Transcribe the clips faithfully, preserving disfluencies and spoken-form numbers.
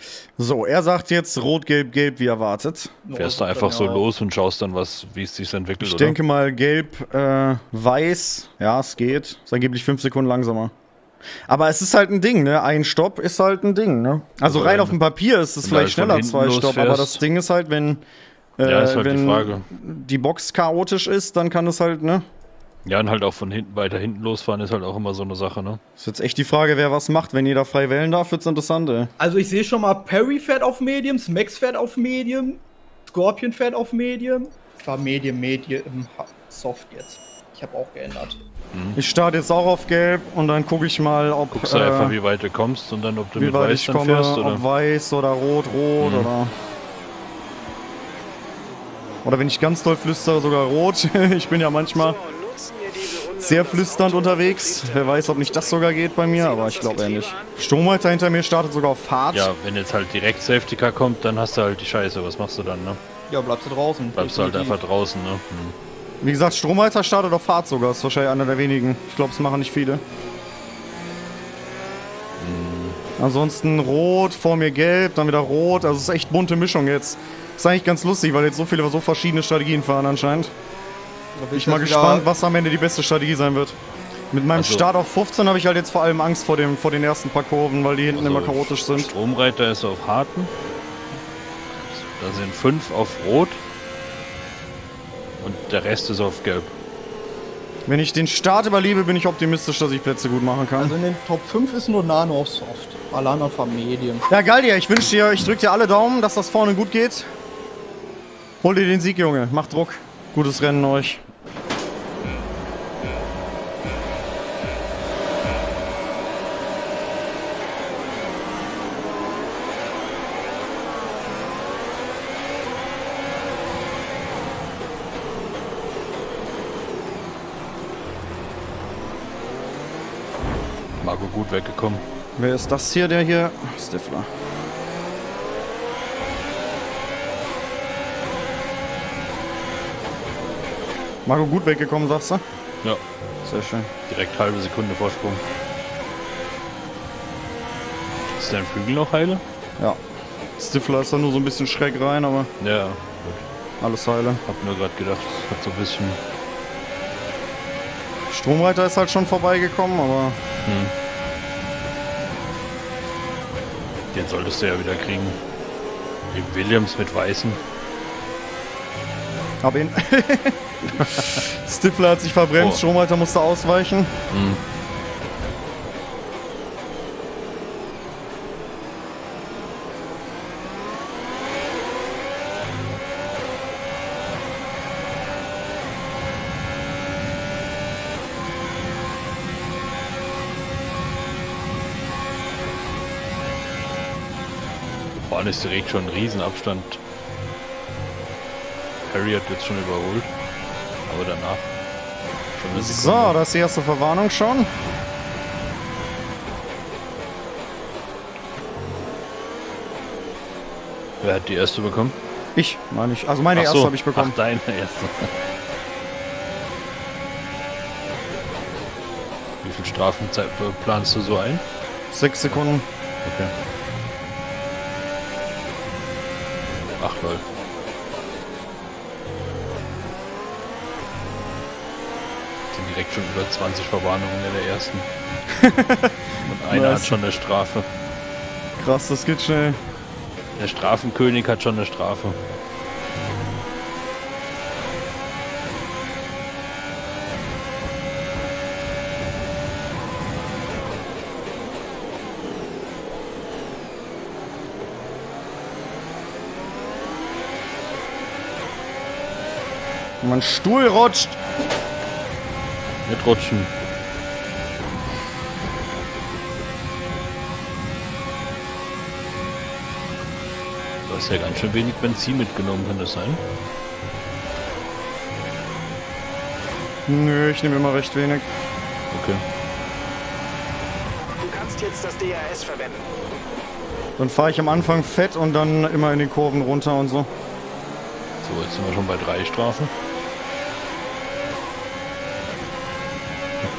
So, er sagt jetzt rot, gelb, gelb, wie erwartet. Fährst du einfach so los und schaust dann, was, wie es sich entwickelt, Ich oder? denke mal gelb, äh, weiß. Ja, es geht. Ist angeblich fünf Sekunden langsamer. Aber es ist halt ein Ding, ne? Ein Stopp ist halt ein Ding, ne? Also Also rein wenn- auf dem Papier ist es wenn du vielleicht halt von schneller, zwei hinten Stopp. Aber losfährst. das Ding ist halt, wenn, äh, Ja, ist halt die wenn Frage. die Box chaotisch ist, dann kann es halt, ne? Ja, und halt auch von hinten weiter hinten losfahren ist halt auch immer so eine Sache, ne? Ist jetzt echt die Frage, wer was macht. Wenn jeder frei wählen darf, wird's interessant, ey. Also ich sehe schon mal, Perry fährt auf Medium, Smax fährt auf Medium, Scorpion fährt auf Medium. Ich war Medium, Medium, Soft jetzt. Ich habe auch geändert. Ich starte jetzt auch auf gelb und dann gucke ich mal, ob, Guckst du äh, einfach, wie weit du kommst und dann, ob du wie mit weit weiß ich dann komme, fährst, oder? ob weiß oder rot, rot Mhm. oder... Oder wenn ich ganz doll flüstere, sogar rot. Ich bin ja manchmal sehr flüsternd unterwegs. Wer weiß, ob nicht das sogar geht bei mir, aber ich glaube eher nicht. Stromhalter hinter mir startet sogar auf hart. Ja, wenn jetzt halt direkt Safety Car kommt, dann hast du halt die Scheiße. Was machst du dann, ne? Ja, bleibst du draußen. Bleibst du halt definitiv. einfach draußen, ne? Hm. Wie gesagt, Stromhalter startet auf hart sogar. Ist wahrscheinlich einer der wenigen. Ich glaube, es machen nicht viele. Ansonsten rot, vor mir gelb, dann wieder rot. Also es ist echt bunte Mischung jetzt. Ist eigentlich ganz lustig, weil jetzt so viele so verschiedene Strategien fahren anscheinend. Da Bin ich mal gespannt, was am Ende die beste Strategie sein wird. Mit meinem Also- Start auf fünfzehn habe ich halt jetzt vor allem Angst vor, dem, vor den ersten paar Kurven, weil die hinten Also immer chaotisch sind. Stromreiter ist auf harten. Da sind fünf auf rot. Und der Rest ist auf gelb. Wenn ich den Start überlebe, bin ich optimistisch, dass ich Plätze gut machen kann. Also in den Top fünf ist nur Nano auf Soft. Alle anderen fahren Medium. Ja, geil dir. Ich wünsche dir, ich drück dir alle Daumen, dass das vorne gut geht. Hol dir den Sieg, Junge. Mach Druck. Gutes Rennen euch. Marco gut weggekommen. Wer ist das hier, der hier? Stifler. Marco gut weggekommen, sagst du? Ja, Sehr schön. direkt halbe Sekunde Vorsprung. Ist dein Flügel noch heile? Ja. Stifler ist da nur so ein bisschen schräg rein, aber Ja, alles heile. hab nur gerade gedacht, das hat so ein bisschen. Stromreiter ist halt schon vorbeigekommen, aber Hm. Den solltest du ja wieder kriegen. Wie Williams mit Weißen. hab ihn. Stifler hat sich verbremst, Oh. Stromreiter musste ausweichen. Hm. Vorne ist direkt schon ein Riesenabstand. Harry hat jetzt schon überholt. Aber danach schon eine So, Sekunde. das ist die erste Verwarnung schon. Wer hat die erste bekommen? Ich, meine ich. Also meine Ach erste so. habe ich bekommen. Ach, deine erste. Wie viel Strafenzeit planst du so ein? Sechs Sekunden. Okay. Ach lol. Sind direkt schon über zwanzig Verwarnungen in der ersten. Und einer Nice. hat schon eine Strafe. Krass, das geht schnell. Der Strafenkönig hat schon eine Strafe. Mein Stuhl rutscht. Mit Rutschen. Du hast ja ganz schön wenig Benzin mitgenommen, kann das sein? Nö, ich nehme immer recht wenig. Okay. Du kannst jetzt das D R S verwenden. Dann fahre ich am Anfang fett und dann immer in den Kurven runter und so. So, jetzt sind wir schon bei drei Strafen.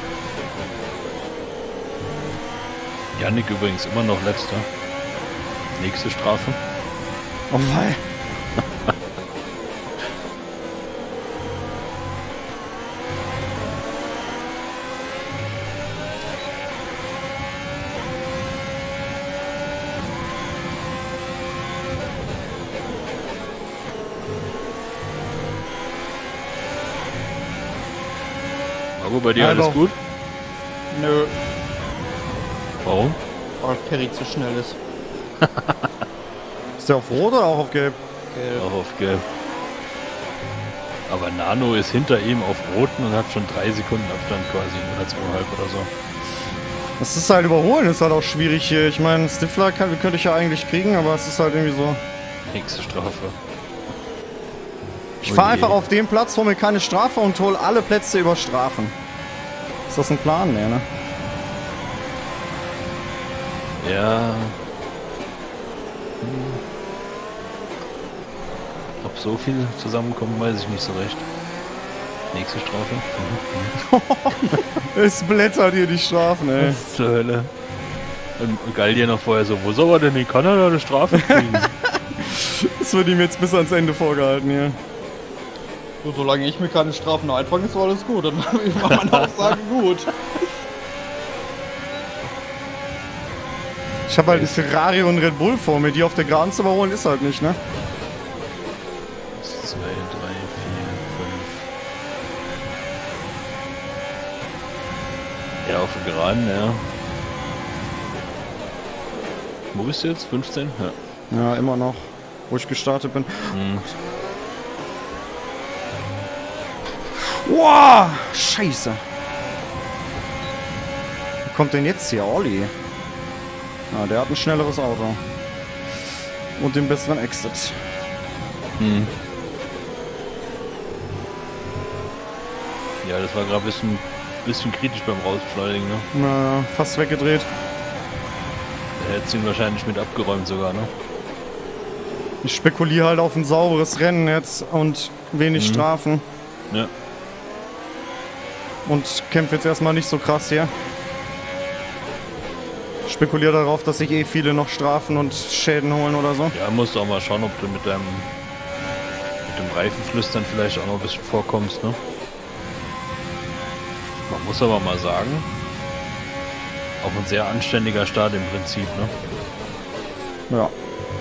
Yannick übrigens immer noch letzter. Nächste Strafe. Oh wei. Marco, bei dir Ja, alles doch. gut? Nö, Warum? weil Perry zu schnell ist. Ist der auf Rot oder auch auf Gelb? Gelb. Auch auf Gelb. Aber Nano ist hinter ihm auf Roten und hat schon drei Sekunden Abstand quasi. Oder zweieinhalb oder so. Das ist halt überholen, ist halt auch schwierig hier. Ich meine, Stifler kann, könnte ich ja eigentlich kriegen, aber es ist halt irgendwie so. Nächste Strafe. Ich Oh fahre je. einfach auf den Platz, hole mir keine Strafe und hole alle Plätze über Strafen. Ist das ein Plan? Nee, ne? Ja. Hm. Ob so viel zusammenkommen, weiß ich nicht so recht. Nächste Strafe. Mhm. Es blättert hier die Strafen, ey. Was zur Hölle. Und Gallier noch vorher so, wo soll er denn in Kanada eine Strafe kriegen? Das wird ihm jetzt bis ans Ende vorgehalten hier. So, solange ich mir keine Strafen einfange, ist alles gut. Dann kann man auch sagen, gut. Ich habe halt einen Ferrari und Red Bull vor mir, die auf der Geraden zu überholen ist halt nicht, ne? zwei, drei, vier, fünf. Ja, auf der Geraden, ja. Wo bist du jetzt? fünfzehn? Ja. Ja, immer noch. Wo ich gestartet bin. Hm. Wow, scheiße. Wo kommt denn jetzt hier? Olli. Ah, der hat ein schnelleres Auto. Und den besseren Exit. Hm. Ja, das war gerade ein bisschen, bisschen kritisch beim Rausbeschleunigen, ne? Na, fast weggedreht. Da hätte ihn wahrscheinlich mit abgeräumt sogar, ne? Ich spekuliere halt auf ein sauberes Rennen jetzt und wenig Mhm. Strafen. Ja. Und kämpfe jetzt erstmal nicht so krass hier. Spekuliere darauf, dass sich eh viele noch Strafen und Schäden holen oder so. Ja, musst du auch mal schauen, ob du mit deinem mit dem Reifenflüstern vielleicht auch noch ein bisschen vorkommst, ne? Man muss aber mal sagen, auch ein sehr anständiger Start im Prinzip, ne? Ja.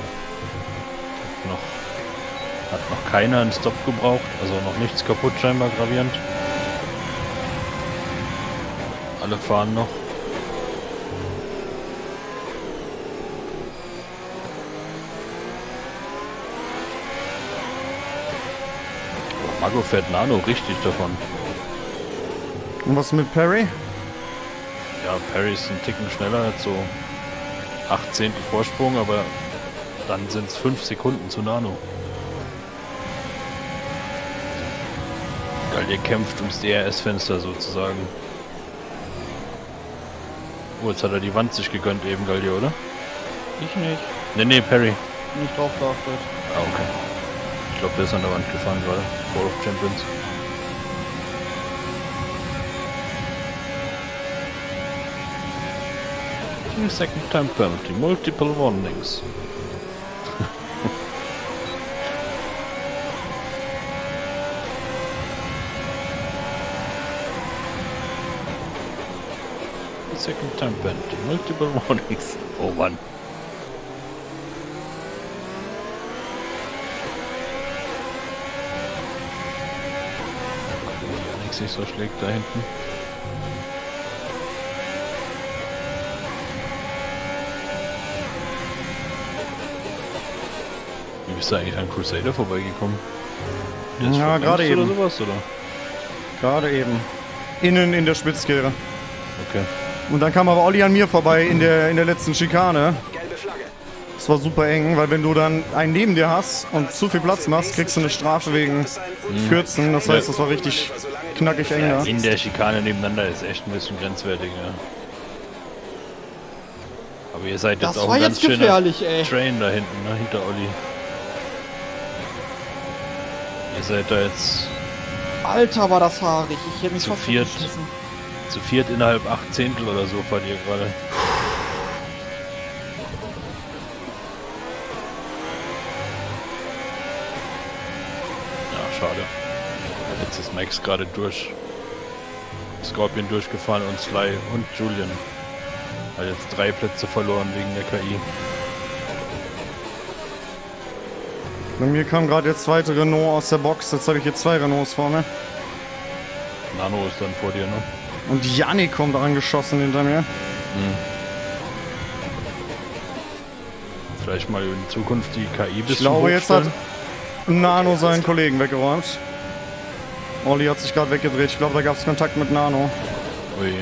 Noch, hat noch keiner einen Stop gebraucht, also noch nichts kaputt scheinbar gravierend. Alle fahren noch. Marco fährt Nano richtig davon. Und was mit Perry? Ja, Perry ist ein Ticken schneller, hat so acht Zehntel Vorsprung, aber dann sind es fünf Sekunden zu Nano. Gallier kämpft ums D R S-Fenster sozusagen. Oh, jetzt hat er die Wand sich gegönnt eben, Gallier, oder? Ich nicht. Ne, ne, Perry. Nicht drauf geachtet. Ah, okay. Ich glaube, der ist an der Wand gefahren gerade. World of Champions. Three second time penalty, multiple warnings. Three second time penalty, multiple warnings. Oh Mann. Alex sich so schlägt da hinten. Wie bist du eigentlich an Crusader vorbeigekommen? Der ist Ja, verbremst gerade eben. Oder sowas, oder? Gerade eben. Innen in der Spitzkehre. Okay. Und dann kam aber Olli an mir vorbei in der, in der letzten Schikane. Gelbe Flagge. Das war super eng, weil wenn du dann einen neben dir hast und zu viel Platz machst, kriegst du eine Strafe wegen Kürzen. Das heißt, das war richtig knackig eng da. In der Schikane nebeneinander ist echt ein bisschen grenzwertig, ja. Aber ihr seid jetzt Das auch war ein ganz jetzt schöner gefährlich, ey. Train da hinten, ne? Hinter Olli. Ihr seid da jetzt Alter, war das haarig. Ich hätte mich Zu fast viert. geschmissen. zu viert innerhalb acht Zehntel oder so fahrt ihr gerade. schade. Jetzt ist Max gerade durch. Scorpion durchgefahren und Sly und Julian. Hat jetzt drei Plätze verloren wegen der K I. Bei mir kam gerade der zweite Renault aus der Box. Jetzt habe ich hier zwei Renaults vor mir. Nano ist dann vor dir, ne? Und Yannick kommt angeschossen hinter mir. Hm. Vielleicht mal in Zukunft die K I bis Ich glaube, jetzt hat Nano seinen Kollegen weggeräumt. Olli hat sich gerade weggedreht. Ich glaube, da gab es Kontakt mit Nano. Ui.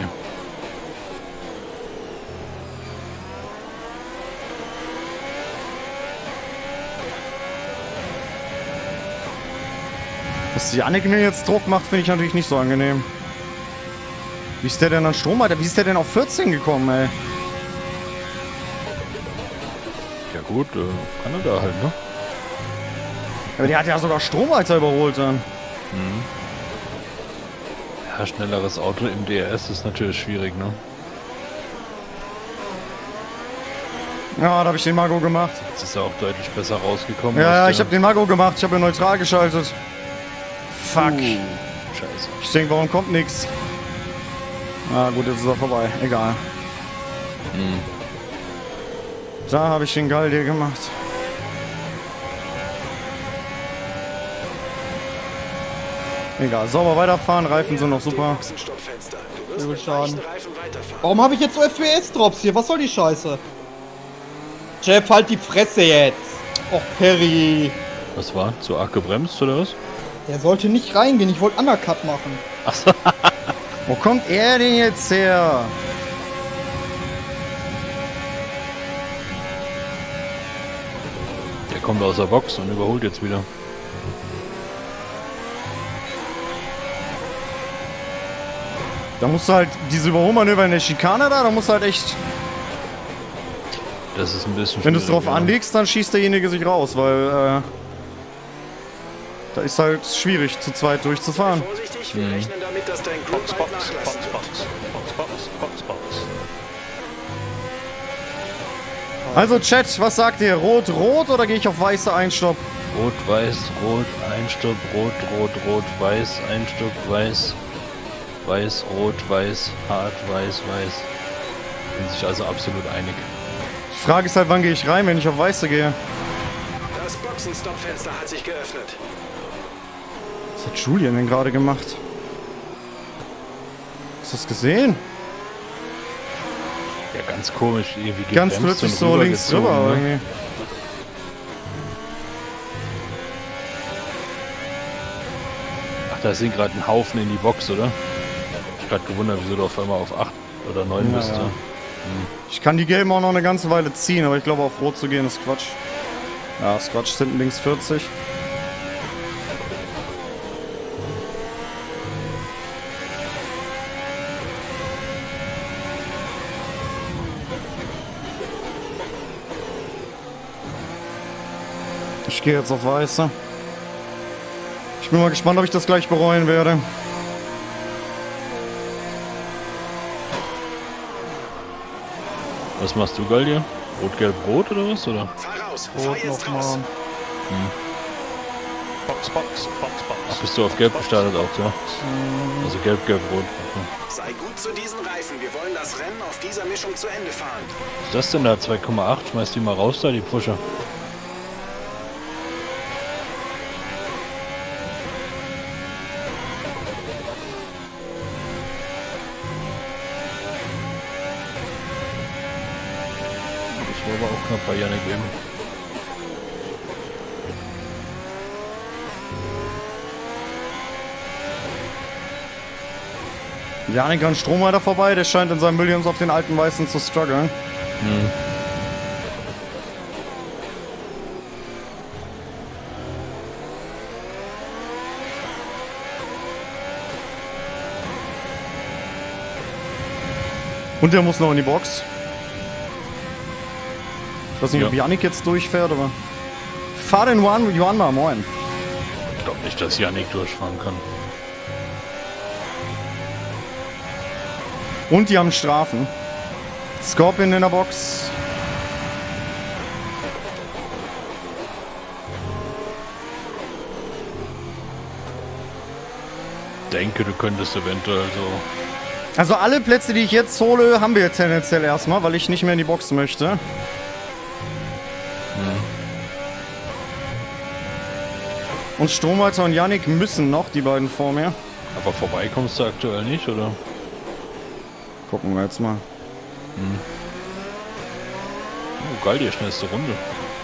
Dass Yannick mir jetzt Druck macht, finde ich natürlich nicht so angenehm. Wie ist der denn an Strom, Alter? Wie ist der denn auf vierzehn gekommen, ey? Ja gut, äh, Kanada halt, ne? Aber der hat ja sogar Stromweiter überholt dann. Mhm. Ja, schnelleres Auto im D R S ist natürlich schwierig, ne? Ja, da habe ich den Mago gemacht. Jetzt ist er auch deutlich besser rausgekommen. Ja, ja, aus ich der- habe den Mago gemacht. Ich habe ihn neutral geschaltet. Fuck. Uh, scheiße. Ich denke, warum kommt nix? Ah, gut, jetzt ist er vorbei. Egal. Mhm. Da habe ich den Galdier gemacht. Egal, sauber weiterfahren, Reifen sind noch super. Boxenstoppfenster. Du wirst Übel mit Schaden. leichten Reifen weiterfahren. Warum habe ich jetzt so F P S-Drops hier? Was soll die Scheiße? Jeff, halt die Fresse jetzt! Och, Perry! Was war? Zu arg gebremst oder was? Der sollte nicht reingehen, ich wollte Undercut machen. Achso. Wo kommt er denn jetzt her? Der kommt aus der Box und überholt jetzt wieder. Da musst du halt diese Überholmanöver in der Schikane da, da musst du halt echt... Das ist ein bisschen Wenn du es schwierig, drauf ja. anlegst, dann schießt derjenige sich raus, weil... Äh, da ist halt schwierig, zu zweit durchzufahren. Vorsichtig, wir rechnen damit, dass dein Grip bald nachlassen wird. Also Chat, was sagt ihr? Rot, rot oder gehe ich auf weiße Einstopp? Rot, weiß, rot, Einstopp, rot, rot, rot, weiß, Einstopp, weiß, weiß, rot, weiß, hart, weiß, weiß. Sind sich also absolut einig. Die Frage ist halt, wann gehe ich rein, wenn ich auf weiße gehe? Das Boxenstoppfenster hat sich geöffnet. Was hat Julian denn gerade gemacht? Hast du das gesehen? Ja, ganz komisch, irgendwie Ganz gebremst plötzlich und so links rübergezogen, rüber ne? irgendwie. Ach, da sind gerade ein Haufen in die Box, oder? Ich hab grad gewundert, wieso du auf einmal auf acht oder neun Ja, bist. ja. Ja. Ich kann die gelben auch noch eine ganze Weile ziehen, aber ich glaube, auf rot zu gehen ist Quatsch. Ja, ist Quatsch, hinten links vierzig. Ich gehe jetzt auf weiße. Ich bin mal gespannt, ob ich das gleich bereuen werde. Was machst du, Galdier? Rot, gelb, rot oder was? Oder? Fahr raus, fahr Rot jetzt nochmal. raus. Box, Box, Box, Box. Ach, bist du auf gelb gestartet auch, ja? Also gelb, gelb, rot. Okay. Sei gut zu diesen Reifen. Wir wollen das Rennen auf dieser Mischung zu Ende fahren. Was ist das denn da? zwei Komma acht? Schmeiß die mal raus da, die Pusher. Das war aber auch knapp bei Yannick eben. Janik an Stromreiter vorbei, der scheint in seinem Williams auf den alten Weißen zu strugglen. Hm. Und der muss noch in die Box. Ich weiß nicht, ob Ja. Janik jetzt durchfährt, aber... Fahr den Juan, Juan mal, moin. Ich glaube nicht, dass Yannick durchfahren kann. Und die haben Strafen. Scorpion in der Box. denke, du könntest eventuell so... Also alle Plätze, die ich jetzt hole, haben wir jetzt tendenziell erstmal, weil ich nicht mehr in die Box möchte. Hm. Und Stromweiter und Yannick müssen noch, die beiden vor mir. Aber vorbei kommst du aktuell nicht, oder? Gucken wir jetzt mal. Hm. Oh, geil, die schnellste Runde.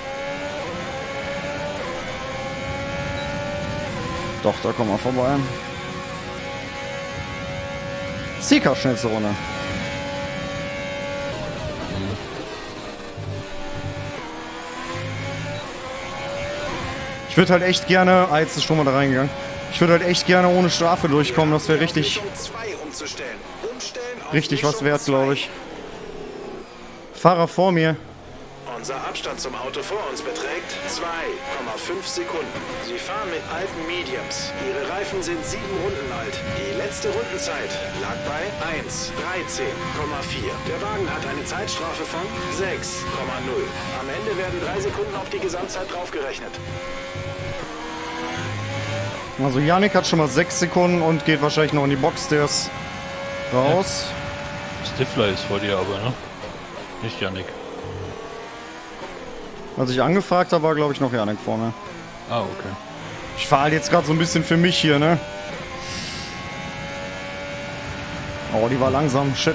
Doch, da kommen wir vorbei. Sika, schnellste Runde. Ich würde halt echt gerne, ah, jetzt ist schon mal da reingegangen. Ich würde halt echt gerne ohne Strafe durchkommen, das wäre richtig, richtig was wert, glaube ich. Fahrer vor mir. Unser Abstand zum Auto vor uns beträgt zwei Komma fünf Sekunden. Sie fahren mit alten Mediums. Ihre Reifen sind sieben Runden alt. Die letzte Rundenzeit lag bei eins dreizehn Komma vier. Der Wagen hat eine Zeitstrafe von sechs Komma null. Am Ende werden drei Sekunden auf die Gesamtzeit draufgerechnet. Also Yannick hat schon mal sechs Sekunden und geht wahrscheinlich noch in die Box, der ist raus. Ja. Stifler ist vor dir aber, ne? Nicht Yannick. Als ich angefragt habe, war glaube ich noch Yannick vor mir. Ah, okay. Ich fahre halt jetzt gerade so ein bisschen für mich hier, ne? Oh, die war langsam, shit.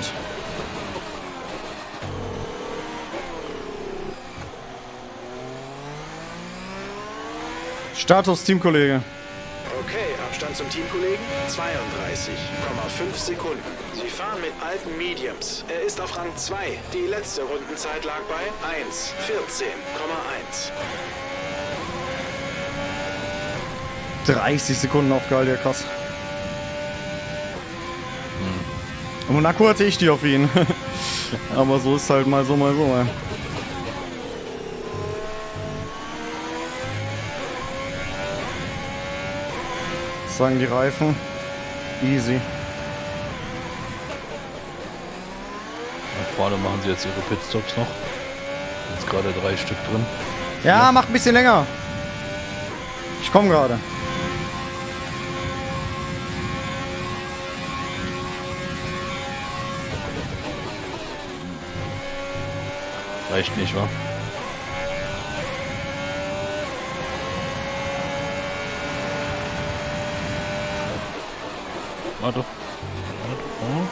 Status Teamkollege. Okay, Abstand zum Teamkollegen zweiunddreißig Komma fünf Sekunden. Sie fahren mit alten Mediums. Er ist auf Rang zwei. Die letzte Rundenzeit lag bei eins vierzehn Komma eins. dreißig Sekunden auf Geil, ja krass. Hm. Und Monaco hatte ich die auf ihn. Aber so ist halt mal so, mal so. Ey. Was sagen die Reifen? Easy. Da vorne machen sie jetzt ihre Pitstops noch. Jetzt gerade drei Stück drin. Ja, ja, macht ein bisschen länger. Ich komme gerade. Reicht nicht, wa? Warte. Warte. Oh.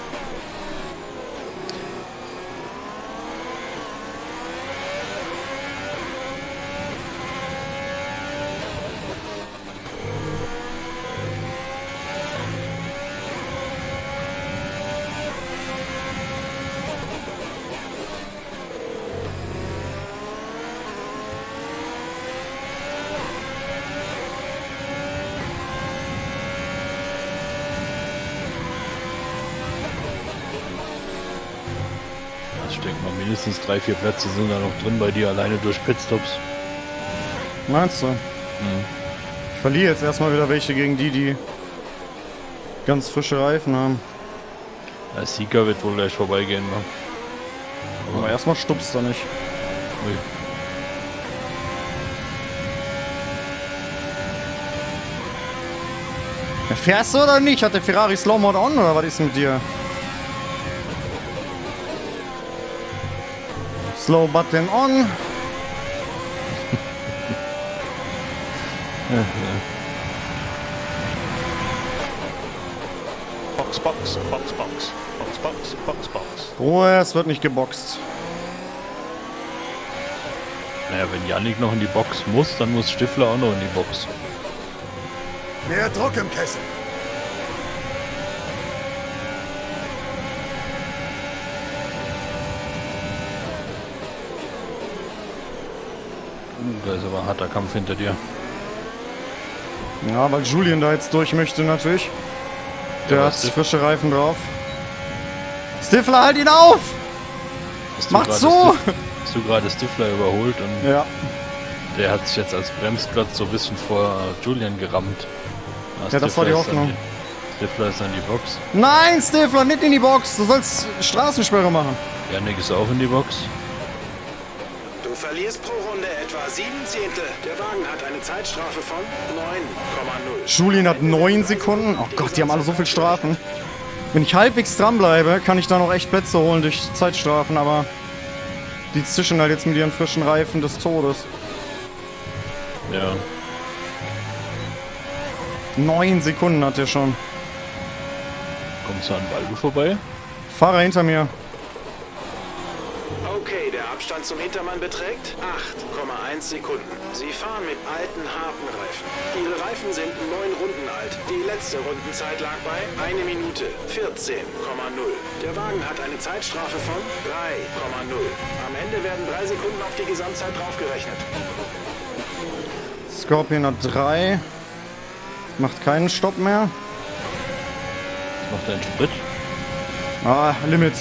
Ich denke mal, mindestens drei, vier Plätze sind da noch drin bei dir, alleine durch Pitstops. Meinst du? Mhm. Ich verliere jetzt erstmal wieder welche gegen die, die ganz frische Reifen haben. Der Sieger wird wohl gleich vorbeigehen, ne? Aber erstmal stupst er nicht. Ui. Ja, fährst du oder nicht? Hat der Ferrari Slow Mode on oder was ist mit dir? Slow Button on. Box, Box, Box, Box, Box, Box, Box, Box. Ruhe, es wird nicht geboxt. Naja, wenn Yannick noch in die Box muss, dann muss Stifler auch noch in die Box. Mehr Druck im Kessel. Uh, da ist aber ein harter Kampf hinter dir. Ja, weil Julian da jetzt durch möchte natürlich. Der Ja, hat Stif- frische Reifen drauf. Stifler, halt ihn auf! Hast du Macht gerade so! Stif- Hast du gerade Stifler überholt und Ja. der hat sich jetzt als Bremsplatz so ein bisschen vor Julian gerammt. Ja, das war die Stifler ist Hoffnung. an die- Stifler ist an die Box. Nein, Stifler, nicht in die Box! Du sollst Straßensperre machen. Yannick ist auch in die Box. Du Du verlierst pro Runde etwa sieben Zehntel. Der Wagen hat eine Zeitstrafe von neun Komma null. Julien hat neun Sekunden. Oh Gott, die haben alle so viel Strafen. Wenn ich halbwegs dranbleibe, kann ich da noch echt Plätze holen durch Zeitstrafen, aber die zischen halt jetzt mit ihren frischen Reifen des Todes. Ja. Neun Sekunden hat er schon. Kommst du an Balbu vorbei? Fahrer hinter mir. Okay, der Abstand zum Hintermann beträgt acht Komma eins Sekunden. Sie fahren mit alten, harten Reifen. Ihre Reifen sind neun Runden alt. Die letzte Rundenzeit lag bei eine Minute vierzehn Komma null. Der Wagen hat eine Zeitstrafe von drei Komma null. Am Ende werden drei Sekunden auf die Gesamtzeit draufgerechnet. Scorpion hat drei. Macht keinen Stopp mehr. Was macht dein Sprit? Ah, Limit.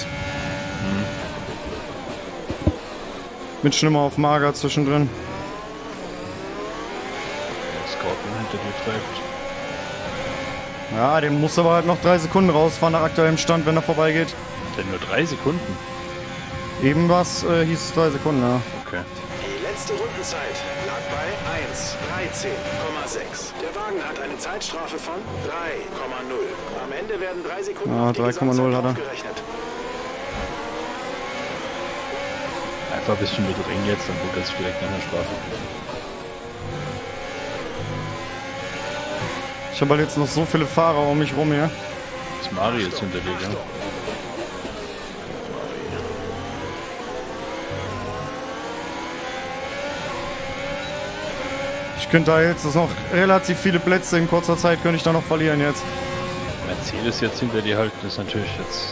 Mit Schlimmer auf Mager zwischendrin. Der Scorpion hinter dir treibt. Ja, dem muss aber halt noch drei Sekunden rausfahren nach aktuellem Stand, wenn er vorbeigeht. Denn nur drei Sekunden? Eben was äh, hieß es drei Sekunden, ja. Okay. Die letzte Rundenzeit lag bei eins dreizehn Komma sechs. Der Wagen hat eine Zeitstrafe von drei Komma null. Am Ende werden drei Sekunden Ja, auf die drei Komma null Gesamtzeit hat er. draufgerechnet. Einfach ein bisschen mit Ring jetzt, dann guckt er sich direkt nach der Strafe. Ich habe halt jetzt noch so viele Fahrer um mich rum hier. Ist Mari jetzt hinter dir, gell? Ich könnte da jetzt noch relativ viele Plätze in kurzer Zeit könnte ich da noch verlieren jetzt. Mercedes jetzt hinter dir halten ist natürlich jetzt...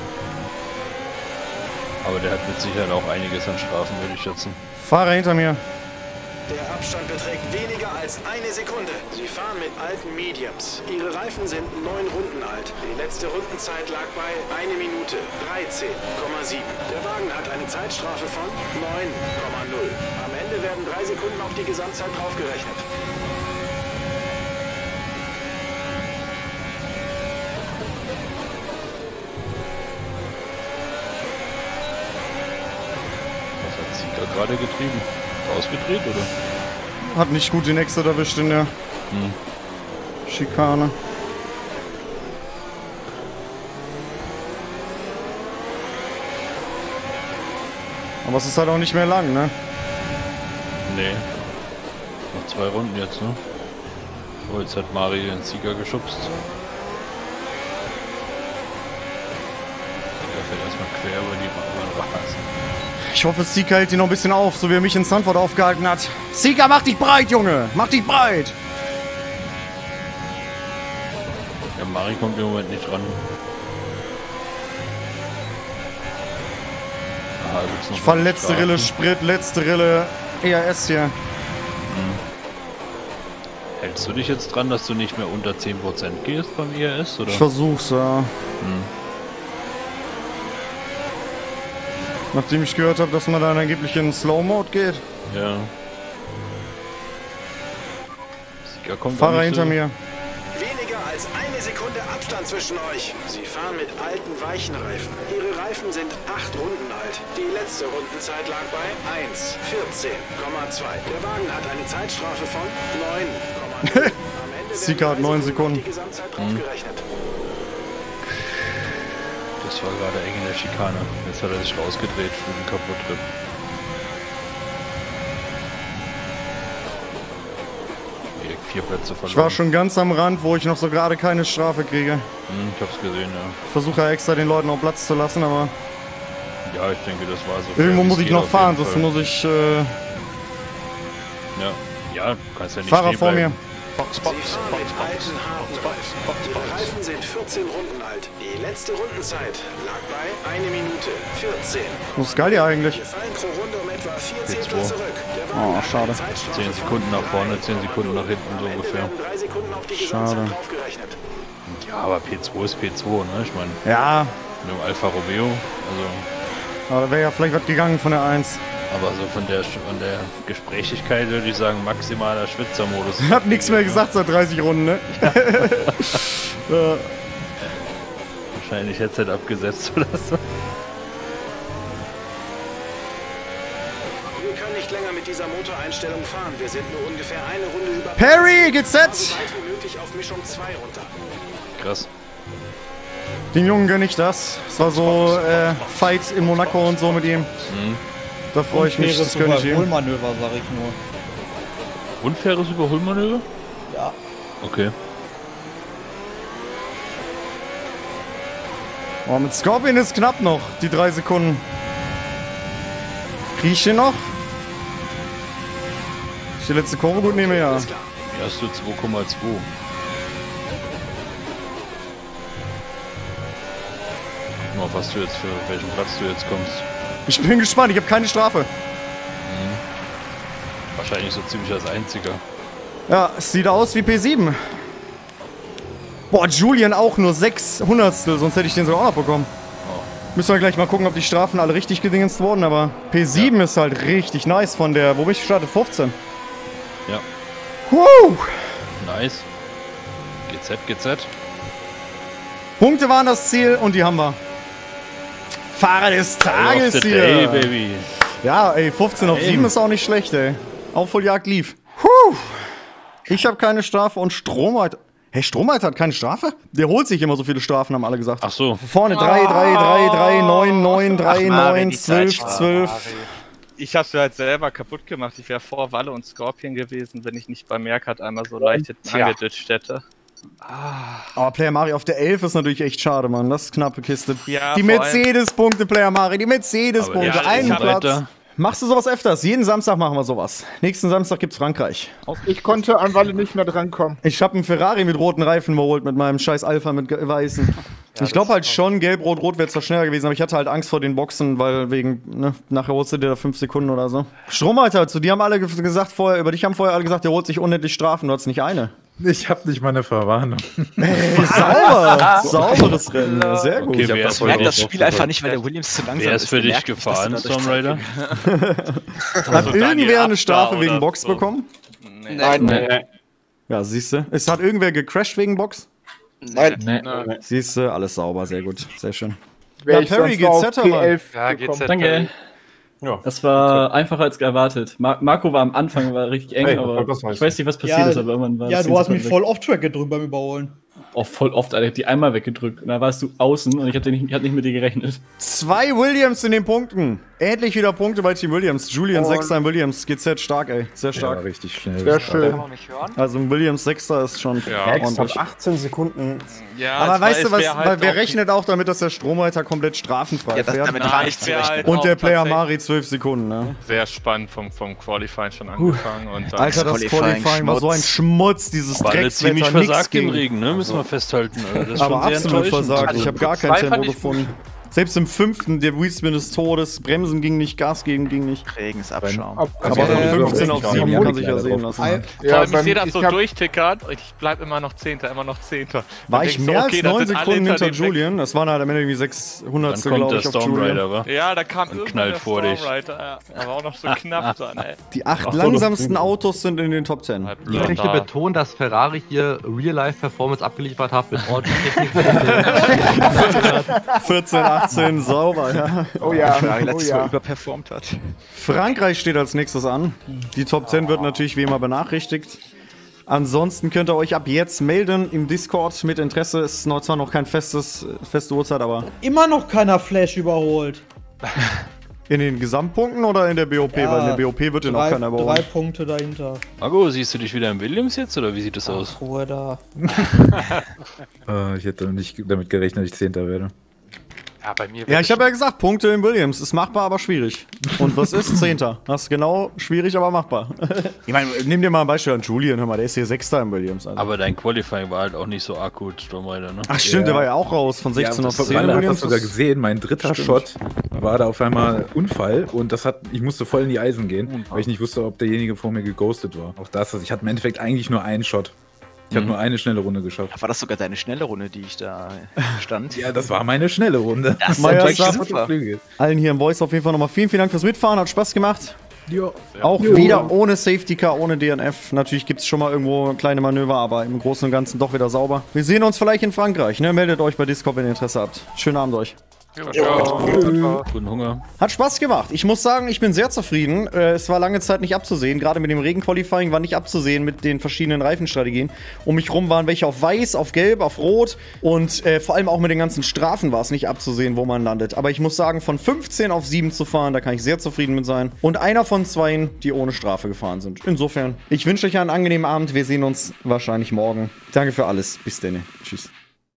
Aber der hat mit Sicherheit auch einiges an Strafen, würde ich schätzen. Fahrer hinter mir. Der Abstand beträgt weniger als eine Sekunde. Sie fahren mit alten Mediums. Ihre Reifen sind neun Runden alt. Die letzte Rundenzeit lag bei eine Minute dreizehn Komma sieben. Der Wagen hat eine Zeitstrafe von neun Komma null. Am Ende werden drei Sekunden auf die Gesamtzeit draufgerechnet. Was hat Sieger gerade getrieben? Ausgedreht, oder? Hat nicht gut den Exit erwischt in der Hm. Schikane. Aber es ist halt auch nicht mehr lang, ne? Nee. Noch zwei Runden jetzt, ne? Oh, jetzt hat Mari den Sieger geschubst. Der fährt erstmal quer über die Rasen. Ich hoffe, Sika hält ihn noch ein bisschen auf, so wie er mich in Stanford aufgehalten hat. Sika, mach dich breit, Junge! Mach dich breit! Ja, Mari kommt im Moment nicht ran. Aha, gibt's noch Ich fahr was letzte Strafen? Rille Sprit, letzte Rille E R S hier. Hältst du dich jetzt dran, dass du nicht mehr unter zehn Prozent gehst beim E R S, oder? Ich versuch's, ja. Hm. Nachdem ich gehört habe, dass man dann angeblich in Slow-Mode geht. Ja. Sieger kommt auch Fahrer nicht hinter so. mir. Weniger als eine Sekunde Abstand zwischen euch. Sie fahren mit alten, weichen Reifen. Ihre Reifen sind acht Runden alt. Die letzte Rundenzeit lag bei eins vierzehn Komma zwei. Der Wagen hat eine Zeitstrafe von neun Komma null. Am Ende werden Sika hat drei neun auf Sekunden. Die Gesamtzeit draufgerechnet. Das war gerade eng in der Schikane. Jetzt hat er sich rausgedreht für den Kaputt-Trip. Direkt vier Plätze verloren. Ich war schon ganz am Rand, wo ich noch so gerade keine Strafe kriege. Hm, ich hab's gesehen, ja. Ich versuche ja extra den Leuten auch Platz zu lassen, aber Ja, ich denke, das war so. irgendwo fair, muss wie es ich geht noch auf fahren, jeden sonst Fall. muss ich... Äh, Ja, ja, du kannst ja nicht Fahrer stehen vor mir. bleiben. Box, Sie box, fahren box, mit box, alten, harten box, box, Reifen. box, Ihre box. Reifen sind vierzehn Runden alt. Die letzte Rundenzeit lag bei eine Minute vierzehn. wo ist geil ja eigentlich? Wir fallen pro Runde um etwa vier P Zehntel zwei. zurück. Der Oh, Wagen hat schade. eine Zeitstrafe zehn von Sekunden nach vorne, drei zehn Sekunden nach hinten, so Am Ende ungefähr. werden drei Sekunden auf die Schade. Gesamtzeit draufgerechnet. Ja, aber P zwei ist P zwei, ne? Ich meine, Ja, mit dem Alfa Romeo, also. aber da wäre ja vielleicht was gegangen von der eins. Aber so von der, von der Gesprächigkeit würde ich sagen, maximaler Schwitzermodus. Ich hab nichts mehr gesagt seit dreißig Runden, ne? Ja. Wahrscheinlich Headset abgesetzt oder so. Wir können nicht länger mit dieser Motoreinstellung fahren. Wir sind nur ungefähr eine Runde über... Perry, G Z! So weit wie möglich auf Mischung zwei runter. Krass. Den Jungen gönn ich das. Es war so äh, Fight in Monaco und so mit ihm. Mhm. Da freue ich mich, das gönn ich ihm. Überholmanöver, sag ich nur. Unfaires Überholmanöver? Ja. Okay. Oh, mit Scorpion ist knapp noch, die drei Sekunden. Krieg ich den noch? Ich die letzte Kurve gut nehme, ja. Erste zwei Komma zwei. Mal, was du jetzt für welchen Platz du jetzt kommst. Ich bin gespannt, ich habe keine Strafe. Mhm. Wahrscheinlich so ziemlich als einziger. Ja, es sieht aus wie P sieben. Boah, Julian auch nur sechs Hundertstel, sonst hätte ich den sogar auch noch bekommen. Oh. Müssen wir gleich mal gucken, ob die Strafen alle richtig gedingenst wurden, aber P sieben ja. ist halt richtig nice von der, wo bin ich gestartet? fünfzehn. Ja. Woo! Nice. G Z, G Z. Punkte waren das Ziel und die haben wir. Fahrer des Tages hier. Day, baby. Ja, ey, fünfzehn auf sieben ist auch nicht schlecht, ey. Aufholjagd lief. Puh. Ich habe keine Strafe und Stromheit. Hey, Stromheit hat keine Strafe? Der holt sich immer so viele Strafen, haben alle gesagt. Ach so. Vorne drei, drei, drei, drei, neun, neun, drei, neun, zwölf, zwölf. Ich hab's mir halt selber kaputt gemacht. Ich wäre vor Walle und Scorpion gewesen, wenn ich nicht bei Mercat einmal so leicht hinten angeditscht hätte. Aber Player Mari auf der elf ist natürlich echt schade, Mann. Das ist knappe Kiste. Ja, die Mercedes-Punkte, Player Mari, die Mercedes-Punkte. Ja, einen Platz. Weiter. Machst du sowas öfters? Jeden Samstag machen wir sowas. Nächsten Samstag gibt's Frankreich. Ich konnte an Walle nicht mehr drankommen. Ich habe einen Ferrari mit roten Reifen überholt, mit meinem scheiß Alpha mit weißen. Ja, ich glaube halt schon, gelb, rot, rot wäre zwar schneller gewesen, aber ich hatte halt Angst vor den Boxen, weil wegen, ne, nachher holst du dir da fünf Sekunden oder so. Stromhalter, zu dir haben alle gesagt vorher, über dich haben vorher alle gesagt, der holt sich unendlich Strafen, du hattest nicht eine. Ich hab nicht mal eine Verwarnung. Hey, sauber! Sauberes Rennen, ja, sehr gut. Okay, ich merke das Spiel einfach nicht, weil der Williams zu langsam ist. Wer ist für dich gefahren, Storm Raider? Hat irgendwer eine Strafe wegen Box so. bekommen? Nee. Nein, nee. Ja, siehst du. Es hat irgendwer gecrashed wegen Box? Nein. Nee. Nee. Siehst du, alles sauber, sehr gut, sehr schön. Wär Ja, ich Perry, sonst auf G Z, P Mann. elf Ja, gekommen. G Z. Danke. Ja. Das war einfacher als erwartet. Mar Marco war am Anfang war richtig eng, Hey, aber das weiß ich weiß nicht, was passiert Ja, ist, aber irgendwann war Ja, das du hast Ding mich weg. voll off-track gedrückt beim Überholen. Auch voll oft, Alter. Ich hab die einmal weggedrückt und da warst du außen und ich hab, nicht, ich hab nicht mit dir gerechnet. Zwei Williams in den Punkten. Endlich wieder Punkte bei Team Williams. Julian Und- Sechster im Williams. G Z stark, ey. Sehr Ja, stark. richtig schnell. Sehr schön. Also ein Williams Sechster ist schon Ja. ordentlich. achtzehn Sekunden. Ja, Aber es weißt war- du es was, wär halt weil wer auch- rechnet auch damit, dass der Stromhalter komplett strafenfrei Ja, das- fährt. damit- Nein, ich wär halt Und auch der Player tatsächlich Mari zwölf Sekunden, ne? sehr spannend vom, vom Qualifying schon angefangen. Und dann Alter, das Qualifying, Qualifying war so ein Schmutz, dieses War alle ziemlich Dreckswetter, nix versagt im ging. Regen, ne? Müssen wir festhalten. Also das ist Aber schon sehr absolut enttäuschend. versagt. Ich habe gar kein zwei Tempo fand ich gefunden. Selbst im fünften, der Wheelspin des Todes, Bremsen ging nicht, Gas gegen ging nicht. Regensabschaum. Ab- Aber äh, von fünfzehn auf sieben Ja, kann sich ja leider sehen drauf lassen. Ja, Vor allem, ich beim- sehe das so hab- durchtickern und ich bleib immer noch Zehnter, immer noch Zehnter. War Dann ich denkst du, mehr okay, als das neun sind alle Sekunden hinter dem Sechs- Julian? Das waren halt am Ende irgendwie Dann sechshundertstel, kommt glaube der ich, auf Storm Julian. Raider, wa? Ja, da kam irgendwann knallt der vor dich. Stormrider, ja. Aber auch noch so knapp dann, ey. Die acht langsamsten Autos sind in den Top zehn. Halt Ich möchte blöd. betonen, dass Ferrari hier Real-Life-Performance abgeliefert hat mit ordentlichen Technik. vierzehn, achtzehn, sauber, ja. Oh ja, Ferrari oh letztes Mal ja. überperformt hat. Frankreich steht als nächstes an. Die Top zehn wird natürlich wie immer benachrichtigt. Ansonsten könnt ihr euch ab jetzt melden im Discord mit Interesse. Es ist noch- zwar noch kein festes, feste Uhrzeit, aber Immer noch keiner Flash überholt. in den Gesamtpunkten oder in der B O P? Ja, Weil in der B O P wird ja noch drei, keiner drei überholen. Punkte dahinter. Marco, siehst du dich wieder im Williams jetzt oder wie sieht das aus? Ruhe da. Äh, ich hätte nicht damit gerechnet, dass ich Zehnter werde. Ja, bei mir Ja, ich habe ja gesagt, Punkte in Williams. Ist machbar, aber schwierig. Und was ist? Zehnter. Das ist genau schwierig, aber machbar. Ich meine, nimm dir mal ein Beispiel an Julian. Hör mal, der ist hier Sechster im Williams. Also. Aber dein Qualifying war halt auch nicht so akut, Storm Raider, ne? Ach stimmt, Ja. der war ja auch raus von sechzehn auf das zehn im hat das Williams. sogar gesehen. Mein dritter Stimmt. Shot war da auf einmal Unfall und das hat, ich musste voll in die Eisen gehen, weil ich nicht wusste, ob derjenige vor mir geghostet war. Auch das, also ich hatte im Endeffekt eigentlich nur einen Shot. Ich habe nur eine schnelle Runde geschafft. War das sogar deine schnelle Runde, die ich da stand? Ja, das war meine schnelle Runde. Das ist Meier natürlich sagt- super. Allen hier im Voice auf jeden Fall nochmal vielen, vielen Dank fürs Mitfahren. Hat Spaß gemacht. Ja. Auch wieder ohne Safety Car, ohne D N F. Natürlich gibt es schon mal irgendwo kleine Manöver, aber im Großen und Ganzen doch wieder sauber. Wir sehen uns vielleicht in Frankreich. Ne? Meldet euch bei Discord, wenn ihr Interesse habt. Schönen Abend euch. Guten Hunger. Hat Spaß gemacht. Ich muss sagen, ich bin sehr zufrieden. Äh, es war lange Zeit nicht abzusehen. Gerade mit dem Regenqualifying war nicht abzusehen mit den verschiedenen Reifenstrategien. Um mich rum waren welche auf weiß, auf gelb, auf rot. Und äh, vor allem auch mit den ganzen Strafen war es nicht abzusehen, wo man landet. Aber ich muss sagen, von fünfzehn auf sieben zu fahren, da kann ich sehr zufrieden mit sein. Und einer von zweien, die ohne Strafe gefahren sind. Insofern, ich wünsche euch einen angenehmen Abend. Wir sehen uns wahrscheinlich morgen. Danke für alles. Bis dann. Tschüss.